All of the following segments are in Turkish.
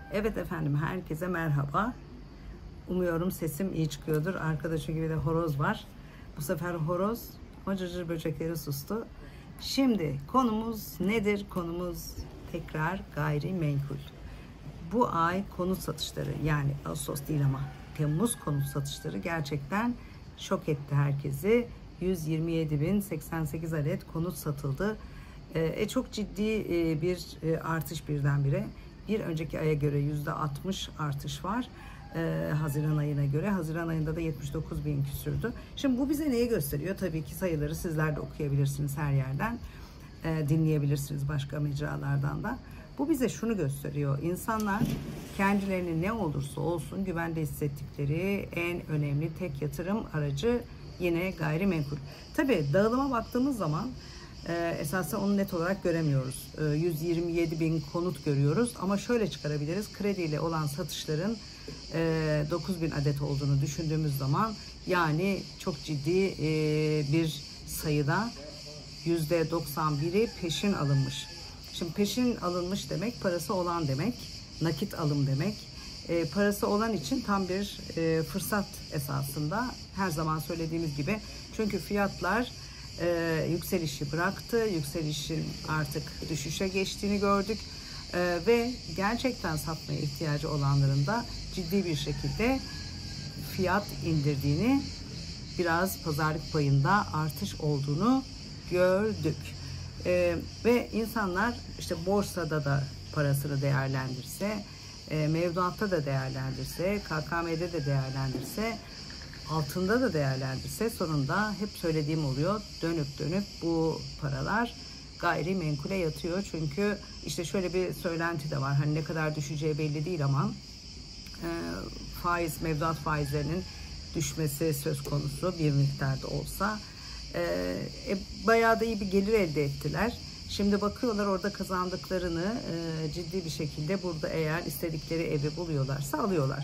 Evet efendim, herkese merhaba. Umuyorum sesim iyi çıkıyordur. Arkadaşı gibi de horoz var. Bu sefer horoz o cırcır böcekleri sustu. Şimdi konumuz nedir? Konumuz tekrar gayrimenkul. Bu ay konut satışları, yani Ağustos değil ama Temmuz konut satışları gerçekten şok etti herkesi. 127.088 adet konut satıldı. Çok ciddi bir artış birdenbire. Bir önceki aya göre %60 artış var. Haziran ayına göre. Haziran ayında da 79.000 küsürdü. Şimdi bu bize neyi gösteriyor? Tabii ki sayıları sizler de okuyabilirsiniz her yerden. Dinleyebilirsiniz başka mecralardan da. Bu bize şunu gösteriyor. İnsanlar kendilerini ne olursa olsun güvende hissettikleri en önemli tek yatırım aracı yine gayrimenkul. Tabii dağılıma baktığımız zaman esasen onu net olarak göremiyoruz. 127.000 konut görüyoruz ama şöyle çıkarabiliriz. Krediyle olan satışların 9.000 adet olduğunu düşündüğümüz zaman, yani çok ciddi bir sayıda %91'i peşin alınmış. Şimdi peşin alınmış demek parası olan demek, nakit alım demek. Parası olan için tam bir fırsat esasında, her zaman söylediğimiz gibi. Çünkü fiyatlar yükselişi bıraktı, yükselişin artık düşüşe geçtiğini gördük ve gerçekten satmaya ihtiyacı olanların da ciddi bir şekilde fiyat indirdiğini, biraz pazarlık payında artış olduğunu gördük. Ve insanlar işte borsada da parasını değerlendirse, mevduatta da değerlendirse, KKM'de de değerlendirse, altında da değerlendirse, sonunda hep söylediğim oluyor, dönüp dönüp bu paralar gayrimenkule yatıyor. Çünkü işte şöyle bir söylenti de var, hani ne kadar düşeceği belli değil ama mevduat faizlerinin düşmesi söz konusu bir miktarda olsa. Bayağı da iyi bir gelir elde ettiler. Şimdi bakıyorlar, orada kazandıklarını ciddi bir şekilde burada eğer istedikleri evi buluyorlarsa alıyorlar.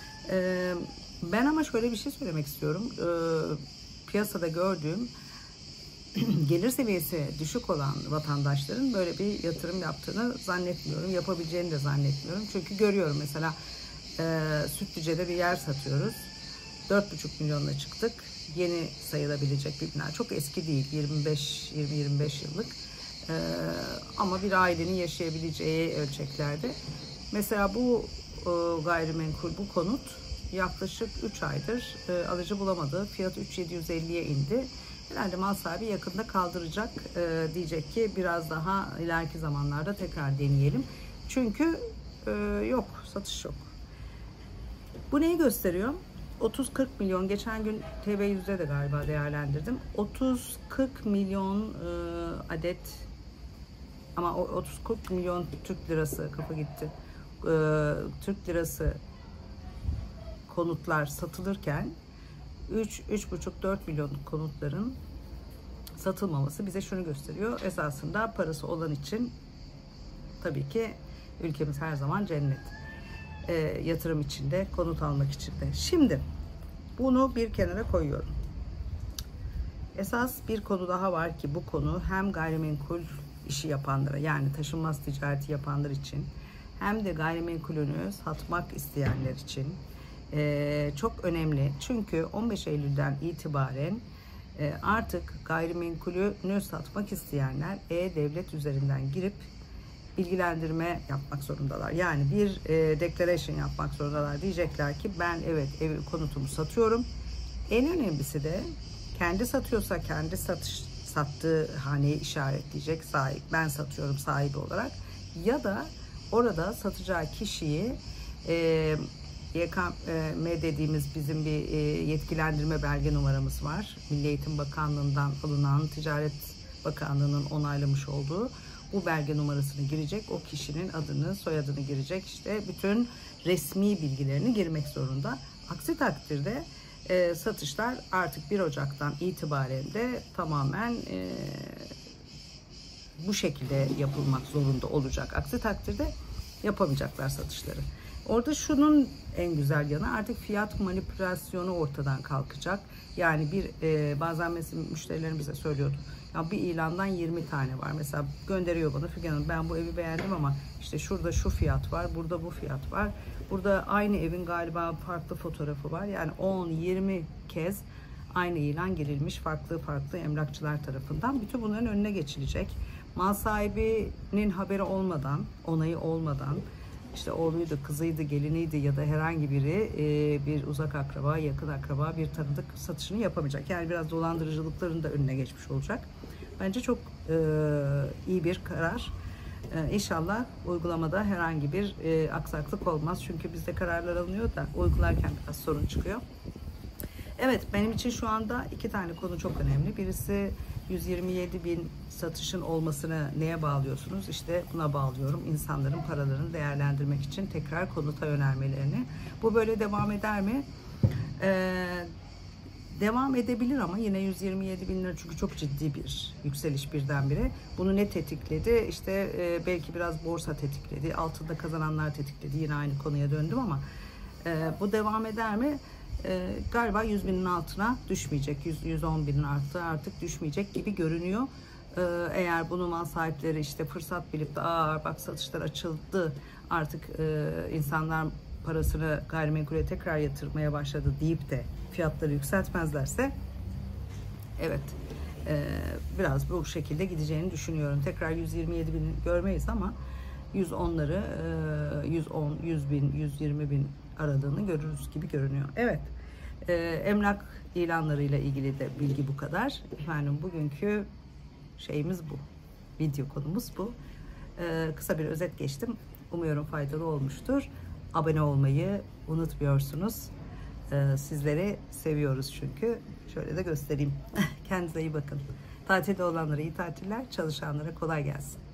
Ben ama şöyle bir şey söylemek istiyorum. Piyasada gördüğüm gelir seviyesi düşük olan vatandaşların böyle bir yatırım yaptığını zannetmiyorum. Yapabileceğini de zannetmiyorum. Çünkü görüyorum mesela Sütlüce'de bir yer satıyoruz. 4,5 milyonla çıktık. Yeni sayılabilecek bir bina. Çok eski değil. 20-25 yıllık. Ama bir ailenin yaşayabileceği ölçeklerde. Mesela bu gayrimenkul, bu konut yaklaşık 3 aydır alıcı bulamadı. Fiyatı 3.750'ye indi. Herhalde mal sahibi yakında kaldıracak. Diyecek ki biraz daha ileriki zamanlarda tekrar deneyelim. Çünkü yok, satış yok. Bu neyi gösteriyor? 30-40 milyon, geçen gün TV100'de de galiba değerlendirdim. 30-40 milyon adet, ama o 30-40 milyon Türk lirası, kafa gitti. Türk lirası konutlar satılırken 3,5-4 milyon konutların satılmaması bize şunu gösteriyor. Esasında parası olan için tabii ki ülkemiz her zaman cennet. Yatırım içinde, konut almak için de. Şimdi bunu bir kenara koyuyorum. Esas bir konu daha var ki bu konu hem gayrimenkul işi yapanlara, yani taşınmaz ticareti yapanlar için, hem de gayrimenkulünü satmak isteyenler için çok önemli. Çünkü 15 Eylül'den itibaren artık gayrimenkulünü satmak isteyenler E-Devlet üzerinden girip bilgilendirme yapmak zorundalar. Yani bir declaration yapmak zorundalar. Diyecekler ki ben evet konutumu satıyorum. En önemlisi de kendi satıyorsa kendi sattığı haneyi işaretleyecek, sahip, ben satıyorum sahibi olarak, ya da orada satacağı kişiyi YKM dediğimiz bizim bir yetkilendirme belge numaramız var. Milli Eğitim Bakanlığı'ndan alınan, Ticaret Bakanlığı'nın onaylamış olduğu bu belge numarasını girecek, o kişinin adını, soyadını girecek, işte bütün resmi bilgilerini girmek zorunda. Aksi takdirde satışlar artık 1 Ocak'tan itibaren de tamamen bu şekilde yapılmak zorunda olacak. Aksi takdirde yapamayacaklar satışları. Orada şunun en güzel yanı, artık fiyat manipülasyonu ortadan kalkacak. Yani bazen mesela müşterilerim bize söylüyordu. Ya bir ilandan 20 tane var. Mesela gönderiyor bana, Figen Hanım ben bu evi beğendim ama işte şurada şu fiyat var, burada bu fiyat var. Burada aynı evin galiba farklı fotoğrafı var. Yani 10-20 kez aynı ilan girilmiş farklı farklı emlakçılar tarafından. Bütün bunların önüne geçilecek. Mal sahibinin haberi olmadan, onayı olmadan, işte oğluydu, kızıydı, geliniydi ya da herhangi biri bir uzak akraba, yakın akraba, bir tanıdık satışını yapamayacak. Yani biraz dolandırıcılıkların da önüne geçmiş olacak. Bence çok iyi bir karar. İnşallah uygulamada herhangi bir aksaklık olmaz. Çünkü bizde kararlar alınıyor da uygularken biraz sorun çıkıyor. Evet, benim için şu anda 2 tane konu çok önemli. Birisi 127.000 satışın olmasını neye bağlıyorsunuz? İşte buna bağlıyorum. İnsanların paralarını değerlendirmek için tekrar konuta yönelmelerini. Bu böyle devam eder mi? Devam edebilir ama yine 127.000 lira çünkü çok ciddi bir yükseliş birdenbire. Bunu ne tetikledi? İşte belki biraz borsa tetikledi. Altında kazananlar tetikledi. Yine aynı konuya döndüm ama bu devam eder mi? Galiba 100.000'in altına düşmeyecek. 110.000'in altı artık düşmeyecek gibi görünüyor. Eğer bunu mal sahipleri işte fırsat bilip de bak satışlar açıldı artık insanlar parasını gayrimenkule tekrar yatırmaya başladı deyip de fiyatları yükseltmezlerse evet biraz bu şekilde gideceğini düşünüyorum. Tekrar 127.000 görmeyiz ama 110'ları 110, 100.000, 120.000 aradığını görürüz gibi görünüyor. Evet. Emlak ilanlarıyla ilgili de bilgi bu kadar. Efendim bugünkü şeyimiz bu. Video konumuz bu. Kısa bir özet geçtim. Umuyorum faydalı olmuştur. Abone olmayı unutmuyorsunuz. Sizleri seviyoruz çünkü. Şöyle de göstereyim. Kendinize iyi bakın. Tatilde olanlara iyi tatiller, çalışanlara kolay gelsin.